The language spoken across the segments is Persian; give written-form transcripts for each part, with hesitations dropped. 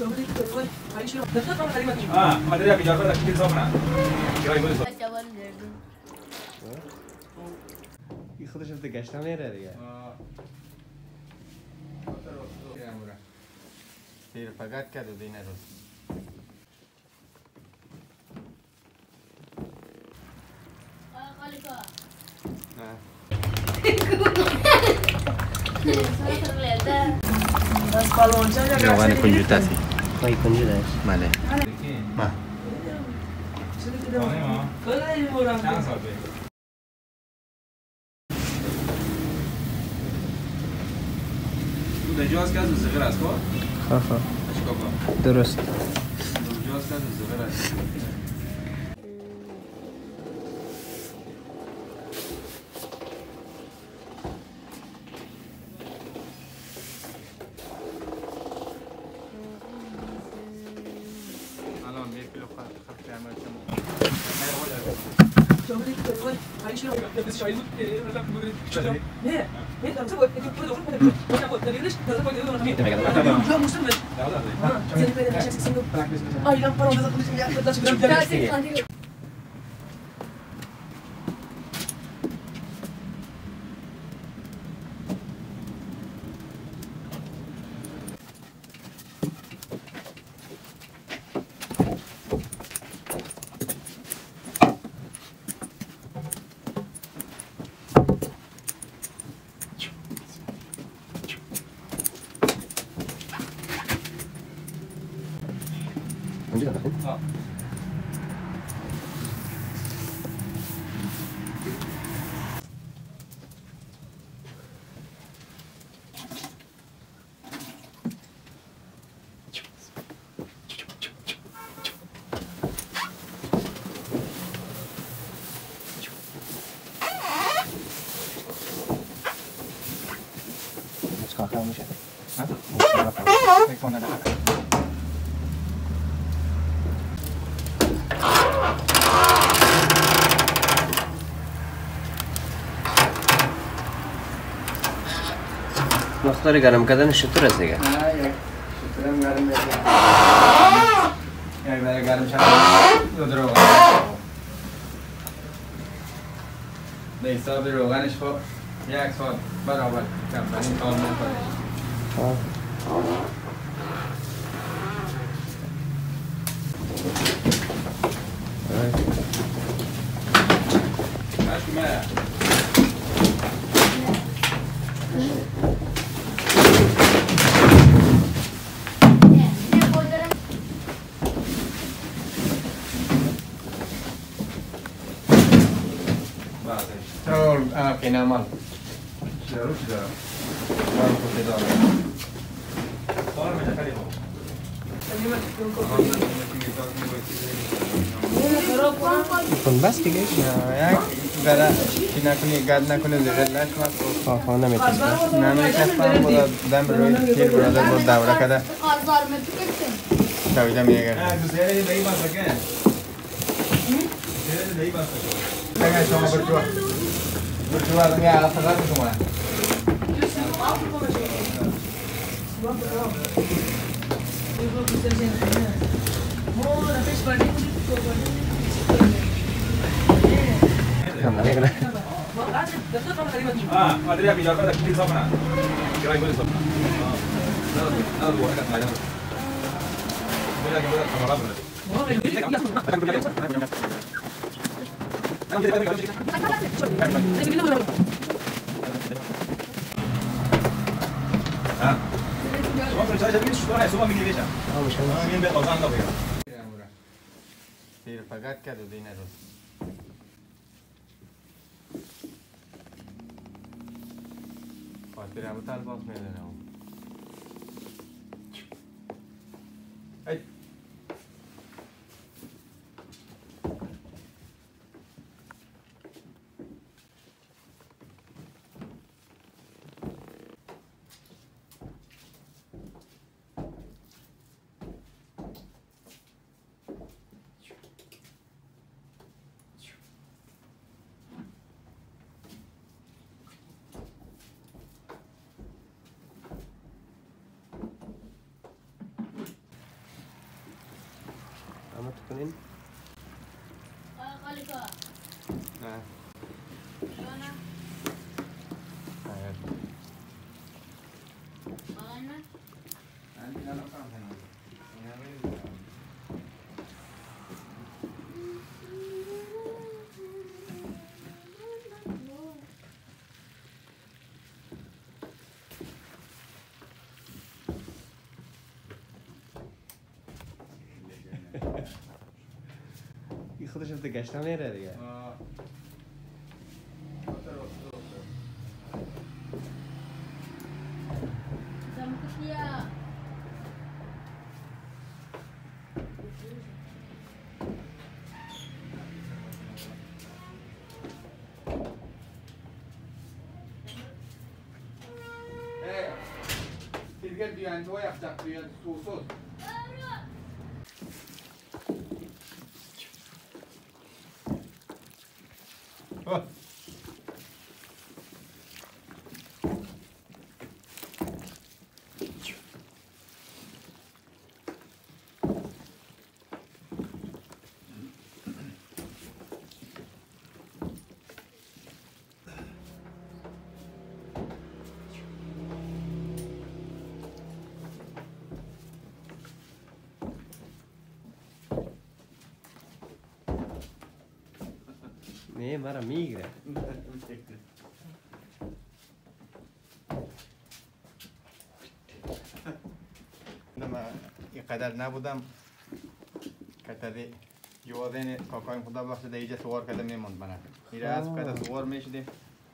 Materia pior para aqui só para. این خودش از گشتن میره دیگه. تیر فقط کرد و دینه روز. روغن کنجوتاسی. خواهی کنجوتاش؟ بله. ما. چند سال جواز کرد و زغر است که؟ خواه درست جواز کرد و زغر است الان یک کیلو خرد عمل میشه مقدار گرم کردنش چطور است دیگه؟ شطورم گرم میشه یعنی برای گرم شد دو روغن به حساب روغنش خب یک سال برابر کمترین کار میکنه Camel. چرا چی دارم؟ دارم خوبی دارم. کار میشه خیلی خوب. کن بس دیگه یک برای چی نکنی گرد نکنی زغل نشمد خواه نمیتونم نمیتونم بودا دم روی تیر برادر بود دوره کده دویده میگه نه گزیره دهی بسته که گزیره دهی بسته که اگر شما برچوه از میگه عقل فقط شما Materia pior para aqui só para. Que vai só. Nada do agora vai. Mira que vai tomar lá. Ah. Só para já vimos história, só uma mini veja. Vamos, vamos ver os anos agora. تیر فقط کرد و دینه روز خاطر همه تل باز میدنه ای روغن کنین خالیکا نه جانا آنه عندي أنا أفهم هنا این خودش از گشتن میره دیگه Zamkutia. Tillgång till en två efter att du sås. نه مرا میگیره اینقدر نبودم کتری یوازین کاکایم خدا بخشد ایجا سوار کده میموند منه میره اسب کده سوار میشدیم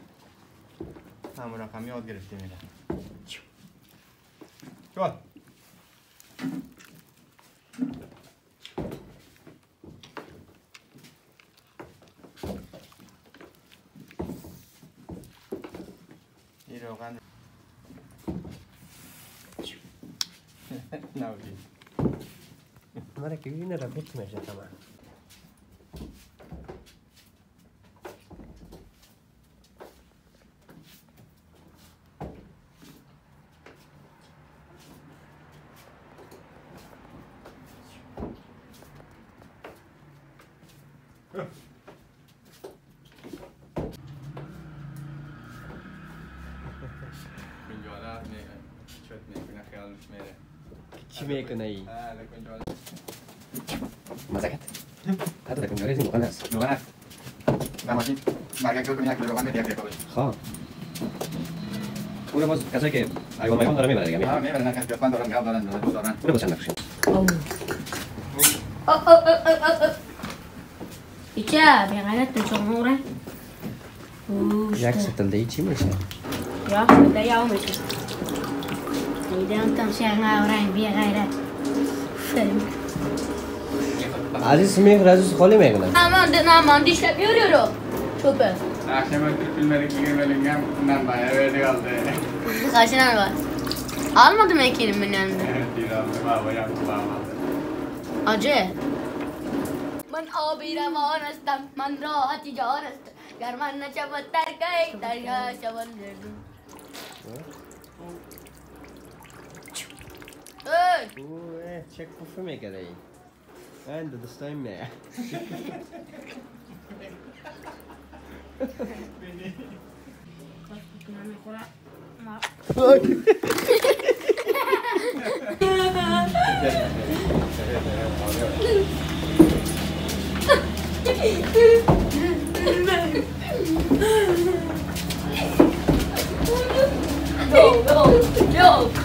همون رقم یاد گرفتیم میره چوال این روغن نودی مرا که این را بیت میشه تمام کنجالات چوت میکنه خیالش میره چی میکنه ای؟ کنجالات مزاکت حتی در کنجالی روغن هست روغن هست در ماشین مرگه کل کنی یک روغن میده یک کلش خواه اون باز کسایی که ایوان میوان داره میبره دیگه میبره نه کسی بیتمن دارن گاب دارن دو دارن اون باز چند نقشیم ایچه بیغیرت تو چموره یک ستل دی چی میشه؟ یا سده یا میشه دیدم تم شنگا ورنگ بیغیرت عزیز میگه عزیز خالی میکنه Aman dişle görüyorum. Çöpe. akşama filmleri giremelim bundan bayağı verdi kaldı. Kaç tane var? Almadım ekerim ben yanımda. Evet değil aldı baba yaptı baba. Acı. Man abi ravan astam, man rahat jar astam. Garman na çabat terkay, terya çaban verdim. Hey! چک پوفه میکنه ای این دو دستایم نه Yok.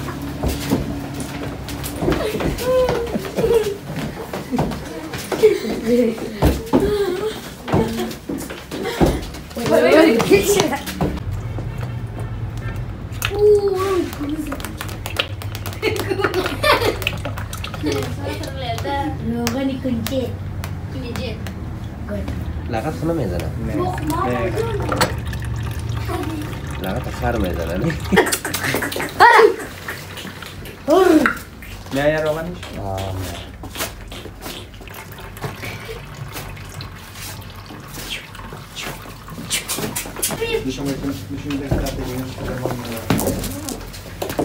Rogan kunci. Kunci. لغت خونه میزنه لغت خر میزنه نه نه یا روغنش نشون ده طرف دیگه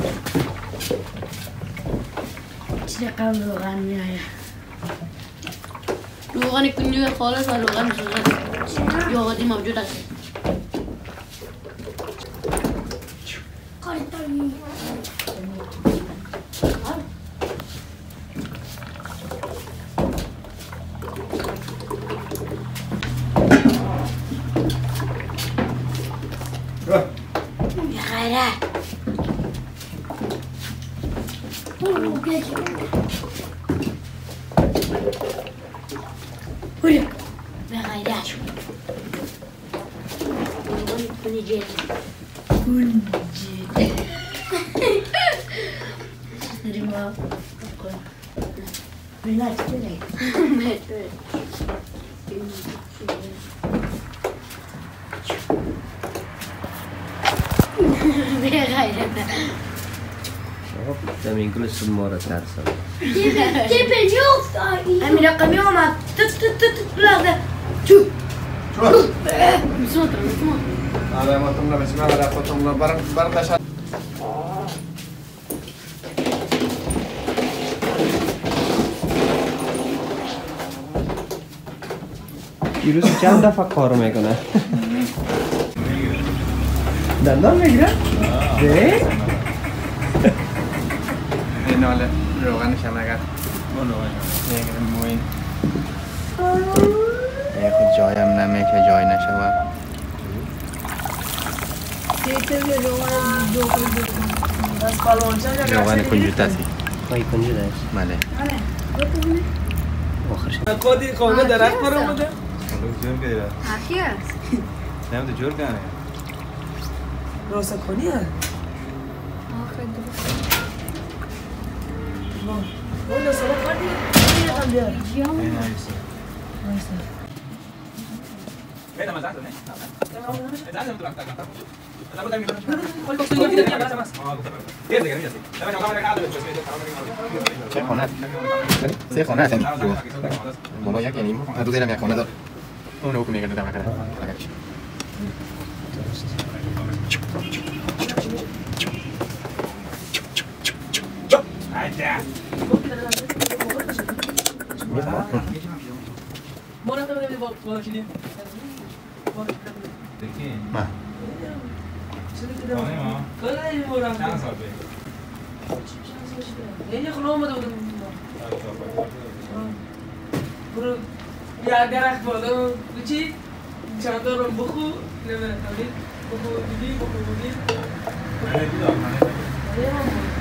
چه قبل روغن میآید روغن کنجد خالص و روغن شغل یاغاتی موجود است. غیره برو به غیره کنجد دریم بلاد بلاد به غیره زمین کل سمارة ترسم دی پنجوفت امیر رقمی آمد لحظه چو بسمت آره ما تمنا بسم الله ولا خودتون برداشت دیروز چند دفعه کار میکنه دندان میگیره؟ ده؟ این حالا روغنش هم اگر میگیرم موین یه خود جایم نمیشه جای نشود روغن کنجد هستی خواهی کنجد هست؟ بله آخرش خودی خونه درخت برو بوده جور که دیره حقی است نمیده جور کنه راسته کنی هست اون سبا کردی؟ یکم بیار Vedi, ma tanto ne? Esatto, non tu la puoi darmi quel posto io ti devi andare mas Vedi che non sì. Dai, no, camera calda, poi چه خونه هست؟ سه خونه هست بالا یک یعنی دو دیرم یک خونه دار اون رو میگه دادم کنه Bora também bola aqui. ما خیلی مورم چند سال یه خونه اومده بودم برو یه درخت بالا بچی چند تا رو بخو نمیره تولید بخو دیدی